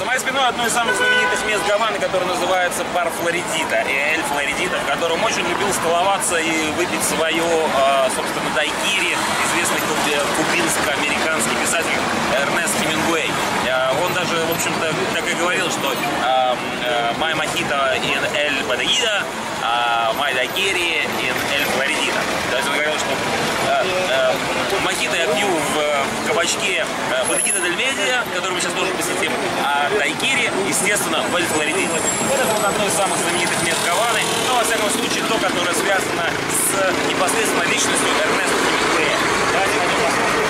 За моей спиной одно из самых знаменитых мест Гаваны, которое называется бар Флоридита, Эль Флоридита, в котором очень любил столоваться и выпить свое, собственно, дайкири, известный кубинско-американский писатель Эрнест Хемингуэй. Он даже, в общем-то, так и говорил, что «My mojito in El Bodeguita, my daiquiri in El Floridita». То есть он говорил, что мохито я пью в кабачке Бодегита дель Медиа, который мы сейчас тоже посетим, а дайкири, естественно, в Эль Флоридите. Вот это вот одно из самых знаменитых мест Гаваны, но, во всяком случае, то, которое связано с непосредственно личностью Эрнеста Хемингуэя. Давайте на нем посмотрим.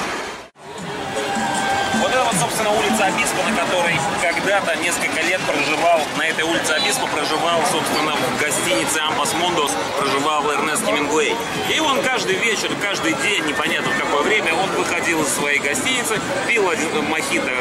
Вот это вот, собственно, улица Обиспо, на которой когда-то несколько лет проживал, на этой улице Обиспо проживал, собственно, в гостинице Ампас Мондос проживал Эрнест Хемингуэй. И он каждый вечер, каждый день, непонятно в какое время, он выходил из своей гостиницы, пил мохито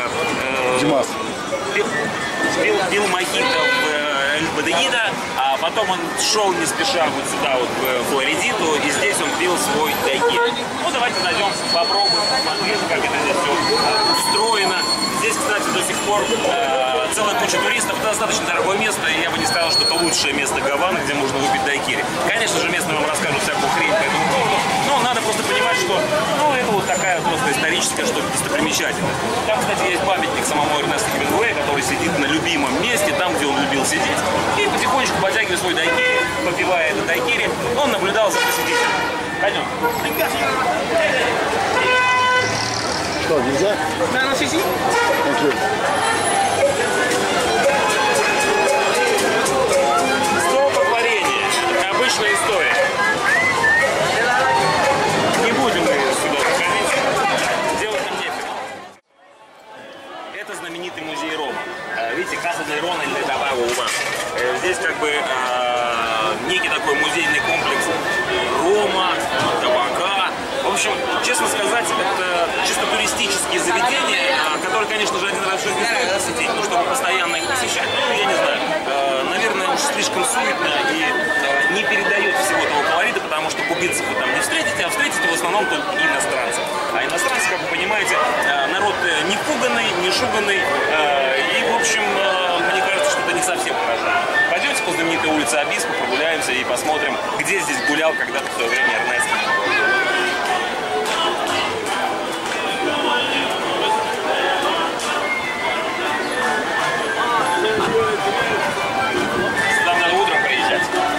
пил мохито в Эль Бодегита, а потом он шел не спеша вот сюда, вот в Флоридиту, и здесь он пил свой дайкири. Ну, давайте найдем, попробуем, посмотрим, как это здесь все устроено. Здесь, кстати, до сих пор целая куча туристов. Это достаточно дорогое место, и я бы не сказал, что это лучшее место Гаваны, где можно выпить дайкири. Конечно же, местные вам расскажут всякую хрень по этому поводу, но надо просто понимать, что это вот такая просто историческая что-то достопримечательность. Там, кстати, есть памятник самому Эрнесту Хемингуэю, который сидит на любимом месте, там, где он любил сидеть, и потихонечку потягивая свой дайкири, попивая этот дайкири, он наблюдал за посетителем. Пойдем. Что, нельзя? Да, ну сиси. Столпотворение. Это обычная история. Не будем мы сюда заходить. Делать нам нефиг. Это знаменитый музей Рома. Видите, Каса дель Рона или Табаго у нас. Здесь как бы некий такой музейный комплекс Рома, табака. В общем, честно сказать, это чисто туристические заведения, которые, конечно же, один раз в жизни стоит посетить, но чтобы постоянно их посещать, я не знаю, наверное, уж слишком суетно и не передает всего того колорита, потому что кубинцев вы там не встретите, а встретите в основном только иностранцев. А иностранцы, как вы понимаете, народ не пуганный, не шуганный, и, в общем, мне кажется, что это не совсем хорошо. Пойдемте по знаменитой улице Обиспо, прогуляемся и посмотрим, где здесь гулял когда-то в свое время Эрнест. Сюда надо утром приезжать.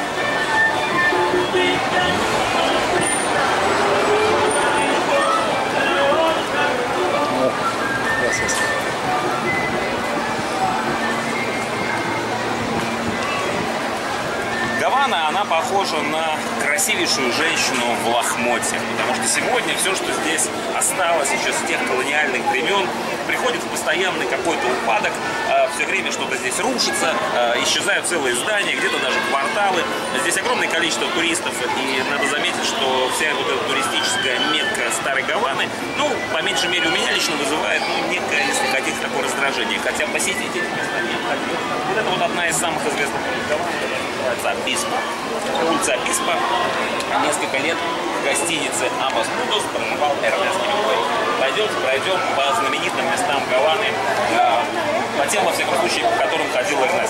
Гавана, она похожа на красивейшую женщину в лохмоте, потому что сегодня все, что здесь осталось еще с тех колониальных времен, приходит в постоянный какой-то упадок, все время что-то здесь рушится, исчезают целые здания, где-то даже кварталы. Здесь огромное количество туристов, и надо заметить, что вся вот эта туристическая метка старой Гаваны, по меньшей мере, у меня лично вызывает, некое, если хотите, такое раздражение, хотя посетить эти места нет. Вот это вот одна из самых известных улиц Гаваны, которая называется Обиспо. Улица Обиспо. Несколько лет в гостинице Ампас Мондос проживал Эрнест Хемингуэй. Пойдемте пройдем по знаменитым местам Гаваны, по тем, во всяком случае, по которым ходил Эрнест.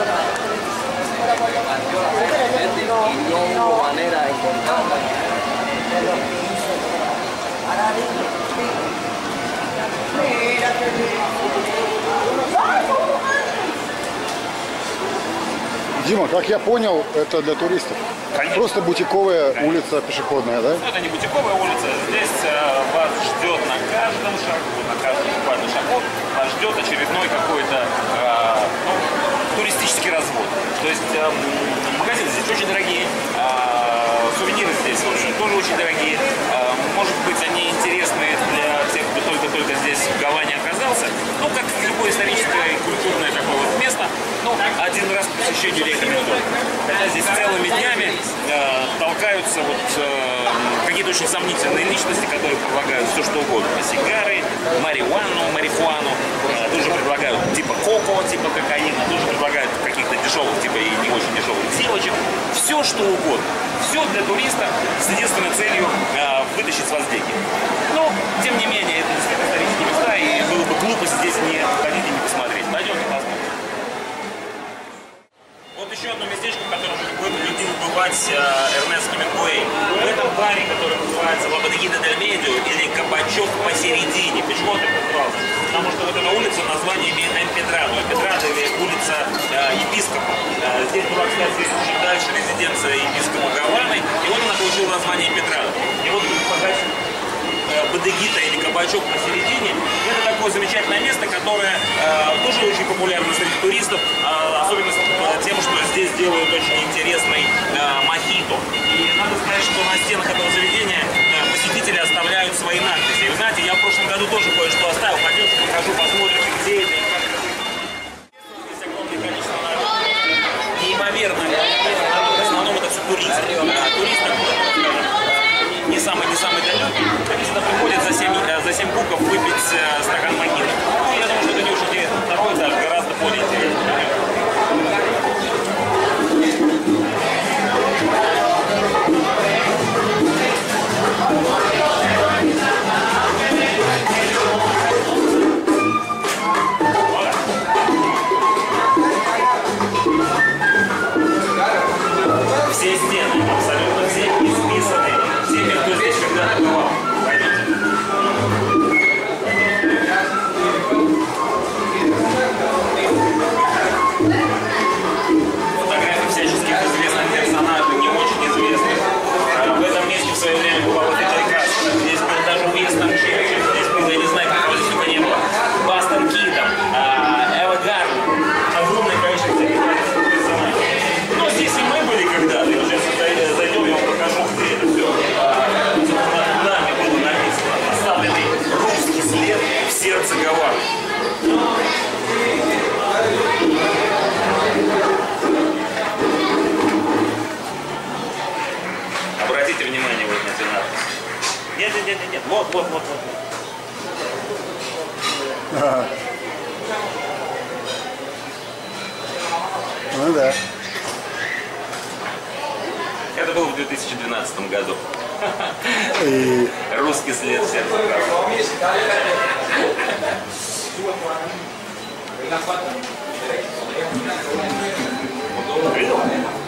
Дима, как я понял, это для туристов. Конечно. Просто бутиковая улица пешеходная, да? Это не бутиковая улица. Здесь вас ждет на каждом шагу, на каждом буквально шагу вас ждет очередной какой-то туристический развод. То есть магазины здесь очень дорогие, сувениры здесь, в общем, тоже очень дорогие. Может быть, они интересны для тех, кто только-только здесь в Гаване оказался. Как любое историческое и культурное такое вот место, один раз к посещению рекомендую. Хотя здесь целыми днями толкаются какие-то очень сомнительные личности, которые предлагают все что угодно. Сигары, марихуану, тоже предлагают типа коко, типа кокаина, тоже предлагают каких-то дешевых, типа и не очень дешевых девочек. Все что угодно. Все для туриста с единственной целью вытащить с вас деньги. Но, тем не менее, это действительно исторические места, и было бы глупо здесь не ходить и не посмотреть. посередине, пешеходный переход, потому что вот эта улица название имеет Эмпедрадо. Эмпедрадо или улица епископа. Здесь была, кстати, чуть дальше резиденция епископа Гаваны, и вот она получила название Эмпедрадо. И вот бодегита или кабачок посередине, это такое замечательное место, которое тоже очень популярно среди туристов, особенно тем, что здесь делают очень интересный мохито. И надо сказать, что на стенах этого заведения посетители оставляют свои надписи. И вы знаете, я в прошлом году тоже кое-что оставил, пойдемте покажу, посмотрите, где это и как это. Здесь огромное количество народа. Неимоверно. В основном это все туристы. Туристы, не самый далекий, они сюда приходят за 7 букв выпить стакан мохито. Ну, я думаю, что это не уж интересно. Второй этаж гораздо более интересный. Все стены, абсолютно все исписаны. Всеми, кто здесь когда-то бывал. Пойдемте. Фотографии всяческих известных персонажей, не очень известных. В этом месте в свое время бывал Фидель Кастро. Здесь был даже Уинстон Черчилль. Здесь был, я не знаю, какого здесь только не было. Бастон Китон, Эва Гарден. Огромное количество персонажей. Но здесь и мы были когда-то. И уже зайдем, я вам покажу, где это все. Над нами было написано. Оставленный русский след в сердце Гаваны. Обратите внимание вот на эти надписи. Нет. Вот. Ну да. Это было в 2012 году. И Русский след в сердце Гаваны. Видел?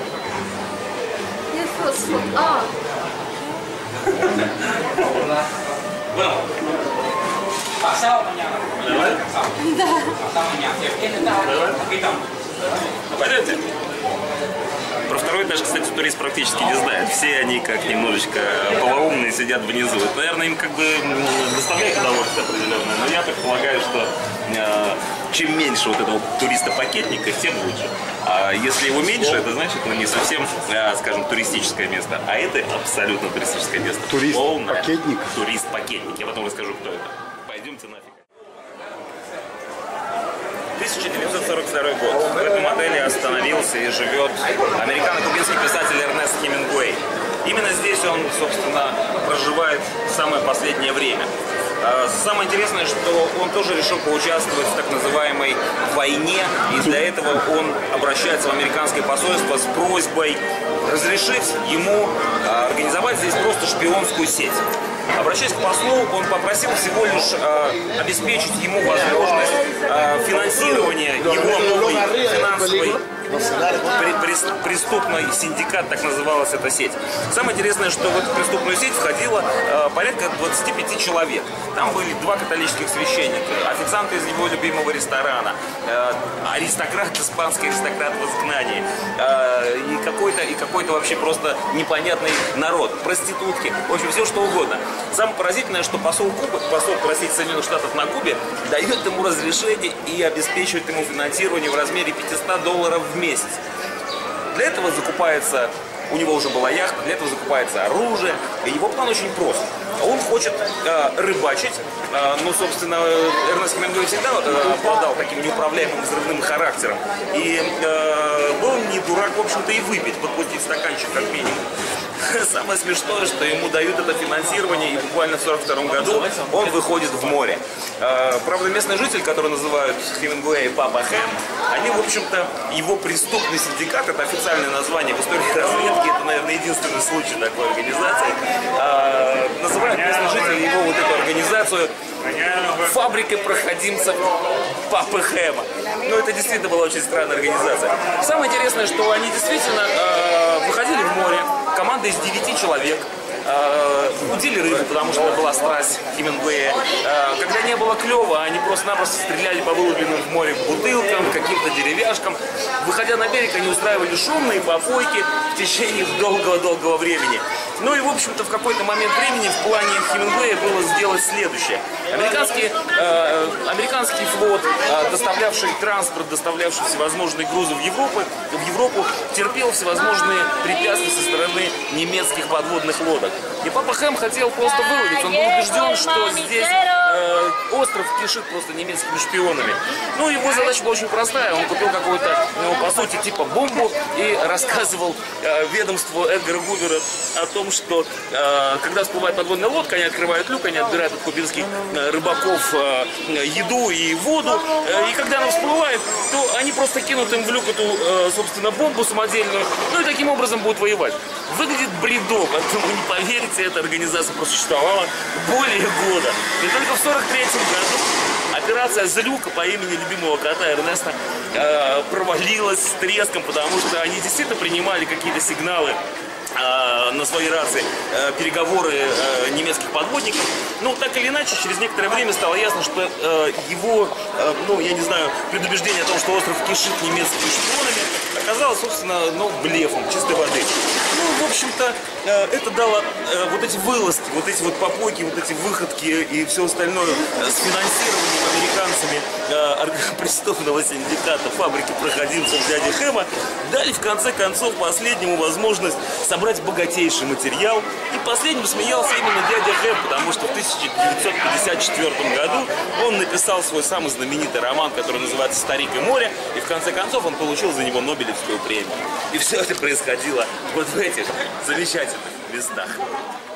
Bueno. Pasado mañana. Давай. Pasado mañana. Aquí estamos. Пойдемте. Про второй этаж, кстати, турист практически не знает. Все они как немножечко полоумные сидят внизу. Это, наверное, им как бы доставляет удовольствие определенное. Но я предполагаю, что чем меньше вот этого туриста-пакетника, тем лучше. А если его меньше, это значит, ну, не совсем, скажем, туристическое место. А это абсолютно туристическое место. Турист-пакетник? Турист-пакетник. Я потом расскажу, кто это. Пойдемте нафиг. 1942 год. В этом отеле остановился и живет американо-кубинский писатель Эрнест Хемингуэй. Именно здесь он, собственно, проживает самое последнее время. Самое интересное, что он тоже решил поучаствовать в так называемой войне, и для этого он обращается в американское посольство с просьбой разрешить ему организовать здесь просто шпионскую сеть. Обращаясь к послу, он попросил всего лишь обеспечить ему возможность финансирования его новой финансовой преступный синдикат, так называлась эта сеть. Самое интересное, что в эту преступную сеть входило порядка 25 человек. Там были 2 католических священника, официанты из его любимого ресторана, аристократ, испанский аристократ в изгнании, и какой-то вообще просто непонятный народ, проститутки, в общем, все что угодно. Самое поразительное, что посол Соединенных Штатов на Кубе дает ему разрешение и обеспечивает ему финансирование в размере $500 в месяц. Для этого закупается, у него уже была яхта, для этого закупается оружие, и его план очень прост. Он хочет рыбачить, но, собственно, Эрнест Хемингуэй всегда обладал таким неуправляемым взрывным характером. И был не дурак, в общем-то, и выпить, подпустить стаканчик как минимум. Самое смешное, что ему дают это финансирование, и буквально в 1942 году он выходит в море. Правда, местный житель, который называют Хемингуэя Папа Хэм, они, в общем-то, его преступный синдикат, это официальное название в истории разведки, это, наверное, единственный случай такой организации, называют местные жители его вот эту организацию фабрикой проходимцев Папы Хэма. Ну, это действительно была очень странная организация. Самое интересное, что они действительно выходили в море, команда из 9 человек, удили рыбу, потому что это была страсть Хемингуэя. Когда не было клёва, они просто-напросто стреляли по выловленным в море бутылкам, каким-то деревяшкам. Выходя на берег, они устраивали шумные попойки в течение долгого-долгого времени. Ну и, в общем-то, в какой-то момент времени в плане Хемингуэя было сделать следующее. Американский флот, доставлявший транспорт, доставлявший всевозможные грузы в Европу, терпел всевозможные препятствия со стороны немецких подводных лодок. И папа Хэм хотел просто выловить. Он был убежден, что здесь остров кишит просто немецкими шпионами. Ну, его задача была очень простая. Он купил какую-то, по сути, типа бомбу и рассказывал ведомству Эдгара Гувера о том, что когда всплывает подводная лодка, они открывают люк, они отбирают от кубинских рыбаков еду и воду. И когда она всплывает, то они просто кинут им в люк эту, собственно, бомбу самодельную. Ну и таким образом будут воевать. Выглядит бредом, поэтому не поверите, эта организация просуществовала более года. И только в 1943 году операция «Злюка» по имени любимого кота Эрнеста провалилась с треском, потому что они действительно принимали какие-то сигналы на свои рации, переговоры немецких подводников. Ну, так или иначе, через некоторое время стало ясно, что его, ну, я не знаю, предубеждение о том, что остров кишит немецкими шпионами, оказалось, собственно, ну, блефом чистой воды. Ну, в общем-то, это дало вот эти вылазки, вот эти вот попойки, вот эти выходки и все остальное с финансированием американцами преступного синдиката фабрики проходимцев дяди Хэма, дали в конце концов последнему возможность собрать богатейший материал. И последним смеялся именно дядя Хэм, потому что в 1954 году он написал свой самый знаменитый роман, который называется «Старик и море», и в конце концов он получил за него Нобелевскую премию. И все это происходило вот в этих замечательных местах.